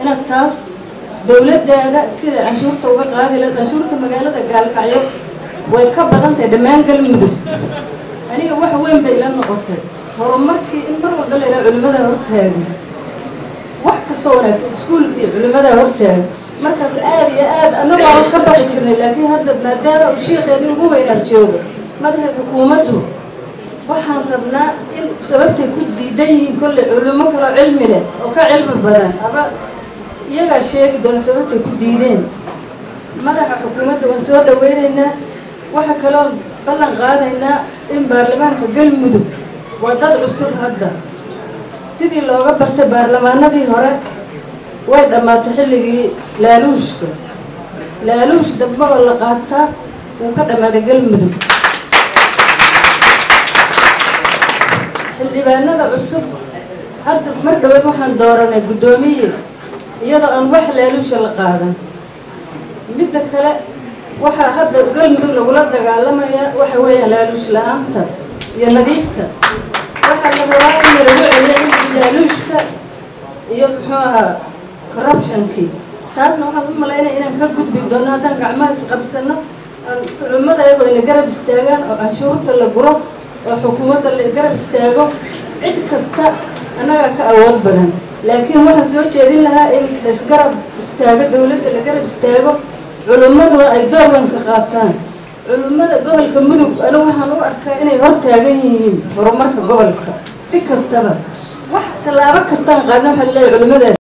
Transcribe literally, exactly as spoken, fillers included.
إن التاس دولة ده سيد عشورته وقاضي للعشورة مجالات قال كعيو ويكبر أنت دمان قال مدو أنا واحد وين بيلان نقطة هرمك مرة بلا علماء هرتاجي واحد كستورات سكول في علماء هرتاج مركز آدي آد أنا ما أكبر حجرني لكن هذا مدام وشيخ يعني جوا هنا الجو مدام حكومته waxaan rabnaa in sababtay ku diidan kul culimo kala cilmi leh oo ka cilmi badan aba iyaga sheegi doon sababtay ku diideen madaxa xukuumadda waan soo dhaweynaynaa waxa kale oo ballan qaadaynaa in baarlamaanka galmudug waa dad cusub hadda sidii looga bartay baarlamaanadii hore way dhamaatay xilligii laaluushka laaluush dabba oo la qaataa uu ka dhamaaday galmudug xildhibaanada cusub hadda mar dhaweed waxaan dooranay gudoomiye iyadoo aan wax laaluusha la qaadan midda kale waxa hadda galmudug lagula dagaalamaya waxa weeyaan laaluush la'aanta iyo nadiifta waxa la rabaa in lagu celiyo laaluushka iyo muxuu ahaa corruptionkii taasna waxaan u maleynayaa inaan ka gudbi doono haddaan gacmaha isqabsano culimada iyagoo ina garab istaagaan oo canshuurta la guro oo xukuumadda la garab istaago cid kasta anaga ka awood badan laakiin waxaan soo jeedin lahaa in la isgarab istaago dawladda la garab istaago culimadu ay door weyn ka qaataan culimada gobolka mudug anigu waxaan u arkaa inay hor taagan yihiin horumarka gobolka si kastaba wax tallaabo kastaan qaadna waxa la leeyahay culimada